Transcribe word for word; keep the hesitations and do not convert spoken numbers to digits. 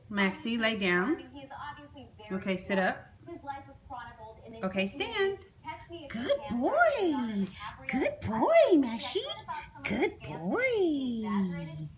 Maxie, lay down. Okay, sit up. Okay, stand. Good boy. Good boy, Maxie. Good boy.